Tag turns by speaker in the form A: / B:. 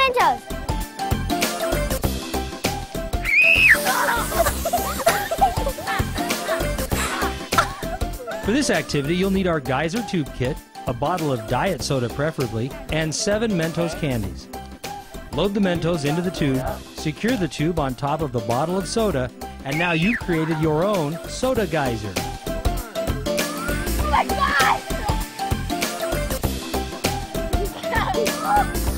A: Mentos.
B: For this activity, you'll need our Geyser Tube kit, a bottle of diet soda preferably, and 7 Mentos candies. Load the Mentos into the tube, secure the tube on top of the bottle of soda, and now you've created your own soda geyser.
A: Oh my God!